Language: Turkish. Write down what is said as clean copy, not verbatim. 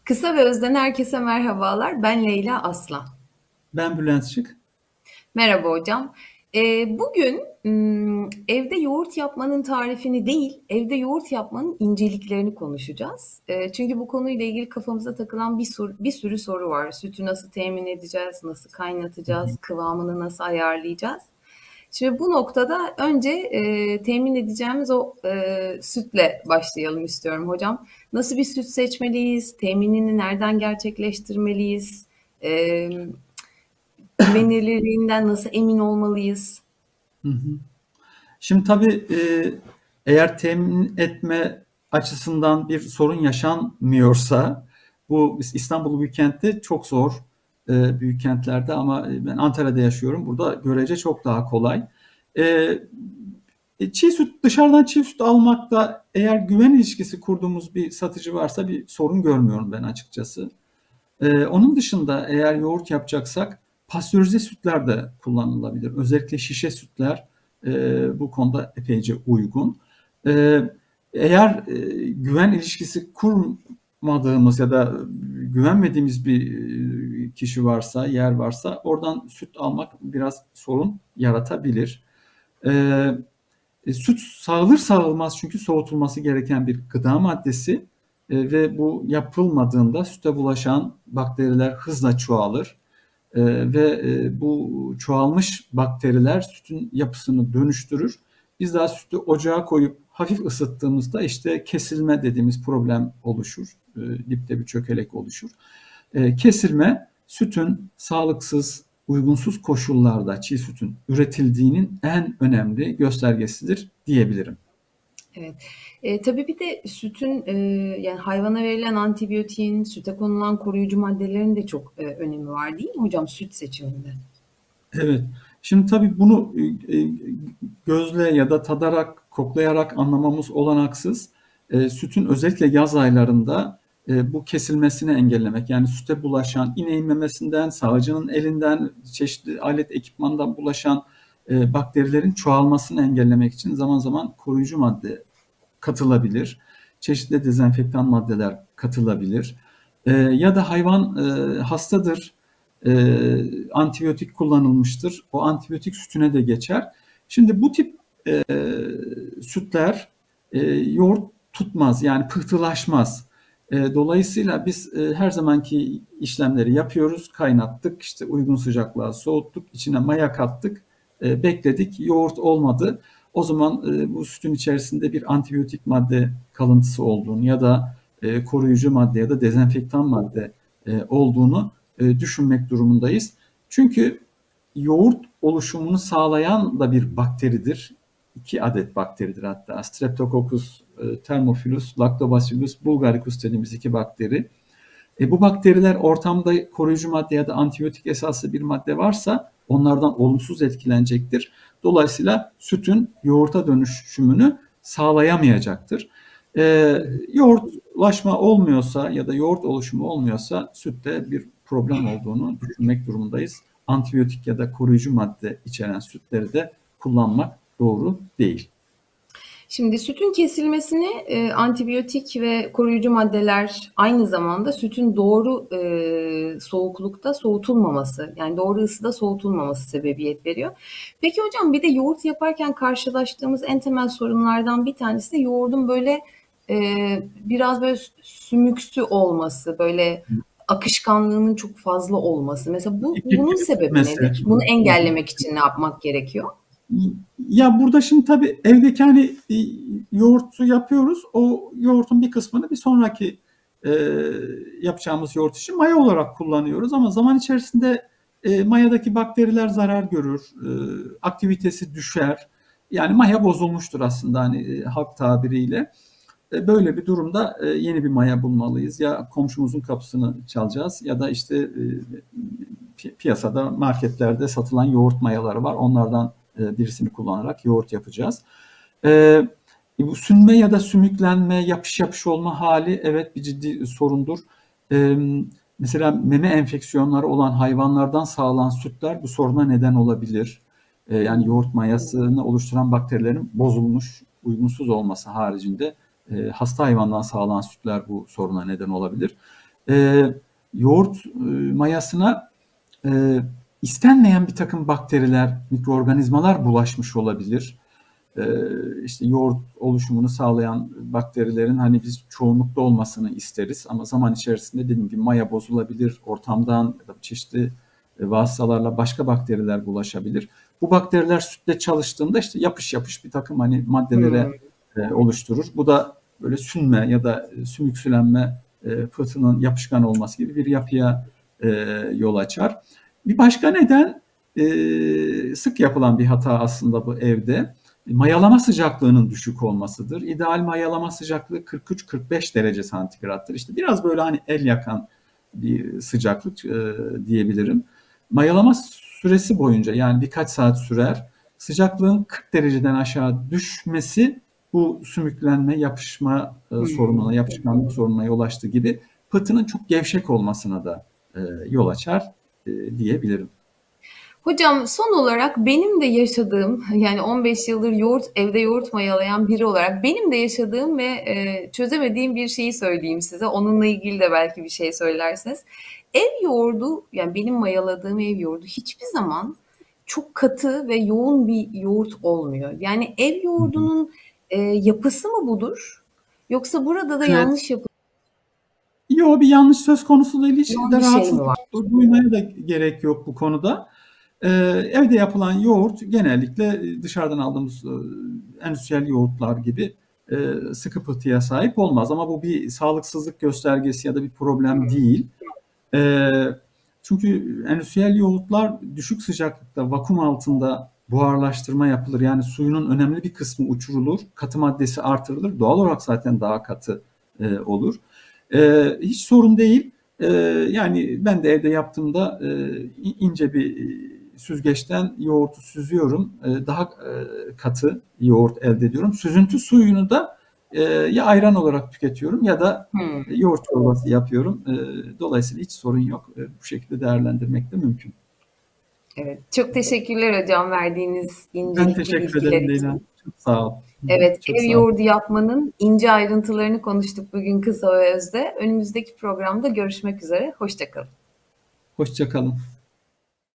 Kısa ve özden herkese merhabalar. Ben Leyla Aslan. Ben Bülent Şık. Merhaba hocam. Bugün evde yoğurt yapmanın tarifini değil, evde yoğurt yapmanın inceliklerini konuşacağız. Çünkü bu konuyla ilgili kafamıza takılan bir sürü soru var. Sütü nasıl temin edeceğiz, nasıl kaynatacağız, kıvamını nasıl ayarlayacağız? Şimdi bu noktada önce temin edeceğimiz o sütle başlayalım istiyorum hocam. Nasıl bir süt seçmeliyiz? Teminini nereden gerçekleştirmeliyiz? E, Güvenilirliğinden nasıl emin olmalıyız? Hı hı. Şimdi tabii eğer temin etme açısından bir sorun yaşanmıyorsa bu İstanbul büyükkent'te çok zor, büyük kentlerde, ama ben Antalya'da yaşıyorum. Burada görece çok daha kolay. E, Çiğ süt, dışarıdan çiğ süt almakta eğer güven ilişkisi kurduğumuz bir satıcı varsa bir sorun görmüyorum ben açıkçası. Onun dışında eğer yoğurt yapacaksak pastörize sütler de kullanılabilir. Özellikle şişe sütler bu konuda epeyce uygun. E, Eğer güven ilişkisi kurmadığımız ya da güvenmediğimiz bir kişi varsa, yer varsa oradan süt almak biraz sorun yaratabilir. E, Süt sağılır sağılmaz çünkü soğutulması gereken bir gıda maddesi ve bu yapılmadığında süte bulaşan bakteriler hızla çoğalır. Ve bu çoğalmış bakteriler sütün yapısını dönüştürür. Biz daha sütü ocağa koyup hafif ısıttığımızda işte kesilme dediğimiz problem oluşur. Dipte bir çökelek oluşur. Kesilme sütün sağlıksız, uygunsuz koşullarda çiğ sütün üretildiğinin en önemli göstergesidir diyebilirim. Evet. Tabii bir de sütün yani hayvana verilen antibiyotiğin, süte konulan koruyucu maddelerin de çok önemi var değil mi hocam süt seçiminde? Evet. Şimdi tabii bunu gözle ya da tadarak, koklayarak anlamamız olanaksız. Sütün özellikle yaz aylarında bu kesilmesini engellemek, yani süte bulaşan ineğin memesinden, sağıcının elinden, çeşitli alet ekipmandan bulaşan bakterilerin çoğalmasını engellemek için zaman zaman koruyucu madde katılabilir. Çeşitli dezenfektan maddeler katılabilir. Ya da hayvan hastadır, antibiyotik kullanılmıştır. O antibiyotik sütüne de geçer. Şimdi bu tip e, sütler yoğurt tutmaz, yani pıhtılaşmaz. Dolayısıyla biz her zamanki işlemleri yapıyoruz. Kaynattık, işte uygun sıcaklığa soğuttuk, içine maya kattık, bekledik, yoğurt olmadı. O zaman bu sütün içerisinde bir antibiyotik madde kalıntısı olduğunu ya da koruyucu madde ya da dezenfektan madde olduğunu düşünmek durumundayız. Çünkü yoğurt oluşumunu sağlayan da bir bakteridir. 2 adet bakteridir hatta. Streptococcus thermophilus, Lactobacillus bulgaricus dediğimiz 2 bakteri. Bu bakteriler ortamda koruyucu madde ya da antibiyotik esaslı bir madde varsa onlardan olumsuz etkilenecektir. Dolayısıyla sütün yoğurta dönüşümünü sağlayamayacaktır. Yoğurtlaşma olmuyorsa ya da yoğurt oluşumu olmuyorsa sütte bir problem olduğunu düşünmek durumundayız. Antibiyotik ya da koruyucu madde içeren sütleri de kullanmak doğru değil. Şimdi sütün kesilmesini antibiyotik ve koruyucu maddeler aynı zamanda sütün doğru soğuklukta soğutulmaması yani doğru ısıda soğutulmaması sebebiyet veriyor. Peki hocam bir de yoğurt yaparken karşılaştığımız en temel sorunlardan bir tanesi de yoğurdun böyle e, biraz böyle sümüksü olması, böyle akışkanlığının çok fazla olması. Mesela İpek bunun gibi sebebi gitmesi. nedir? Bunu engellemek için ne yapmak gerekiyor? Ya burada şimdi tabii evdeki hani yoğurtu yapıyoruz. O yoğurtun bir kısmını bir sonraki e, yapacağımız yoğurt için maya olarak kullanıyoruz. Ama zaman içerisinde mayadaki bakteriler zarar görür, aktivitesi düşer. Yani maya bozulmuştur aslında hani halk tabiriyle. Böyle bir durumda yeni bir maya bulmalıyız. Ya komşumuzun kapısını çalacağız ya da işte piyasada, marketlerde satılan yoğurt mayaları var. Onlardan birisini kullanarak yoğurt yapacağız. E, Bu sünme ya da sümüklenme, yapış yapış olma hali evet bir ciddi sorundur. E, Mesela meme enfeksiyonları olan hayvanlardan sağlanan sütler bu soruna neden olabilir. Yani yoğurt mayasını oluşturan bakterilerin bozulmuş, uygunsuz olması haricinde hasta hayvandan sağlanan sütler bu soruna neden olabilir. Yoğurt mayasına istenmeyen bir takım bakteriler, mikroorganizmalar bulaşmış olabilir. İşte yoğurt oluşumunu sağlayan bakterilerin hani biz çoğunlukta olmasını isteriz ama zaman içerisinde dediğim gibi maya bozulabilir, ortamdan ya da çeşitli vasıtalarla başka bakteriler bulaşabilir. Bu bakteriler sütle çalıştığında işte yapış yapış bir takım hani Hmm. maddelere oluşturur. Bu da böyle sünme ya da sümüksülenme, pıhtının yapışkan olması gibi bir yapıya yol açar. Bir başka neden sık yapılan bir hata aslında bu evde. Mayalama sıcaklığının düşük olmasıdır. İdeal mayalama sıcaklığı 43-45 derece santigrattır. İşte biraz böyle hani el yakan bir sıcaklık diyebilirim. Mayalama süresi boyunca yani birkaç saat sürer. Sıcaklığın 40 dereceden aşağı düşmesi bu sümüklenme, yapışma sorununa, Hmm. yapışkanlık sorununa yol açtığı gibi pıhtının çok gevşek olmasına da yol açar diyebilirim. Hocam son olarak benim de yaşadığım yani 15 yıldır evde yoğurt mayalayan biri olarak benim de yaşadığım ve çözemediğim bir şeyi söyleyeyim size. Onunla ilgili de belki bir şey söylersiniz. Ev yoğurdu yani benim mayaladığım ev yoğurdu hiçbir zaman çok katı ve yoğun bir yoğurt olmuyor. Yani ev Hı hı. yoğurdunun yapısı mı budur? Yoksa burada da Evet. yanlış Yo, bir yanlış söz konusu değil. Hiç yapılan de bir şey mi rahatsızlık var? duymaya da gerek yok bu konuda. Evde yapılan yoğurt genellikle dışarıdan aldığımız endüstriyel yoğurtlar gibi sıkı pıhtıya sahip olmaz. Ama bu bir sağlıksızlık göstergesi ya da bir problem değil. Ee, Çünkü endüstriyel yoğurtlar düşük sıcaklıkta, vakum altında buharlaştırma yapılır. Yani suyunun önemli bir kısmı uçurulur, katı maddesi artırılır. Doğal olarak zaten daha katı olur. Hiç sorun değil. Yani ben de evde yaptığımda ince bir süzgeçten yoğurtu süzüyorum. Daha katı yoğurt elde ediyorum. Süzüntü suyunu da ya ayran olarak tüketiyorum ya da Hmm. yoğurt çorbası yapıyorum. Dolayısıyla hiç sorun yok. Bu şekilde değerlendirmek de mümkün. Evet, çok teşekkürler hocam verdiğiniz Ben incelikli teşekkür bilgiler ederim Leyla. için. Çok sağ ol. Hı hı, Evet, çok ev sağ ol. yoğurdu yapmanın ince ayrıntılarını konuştuk bugün kısa ve özde. Önümüzdeki programda görüşmek üzere. Hoşça kalın. Hoşça kalın.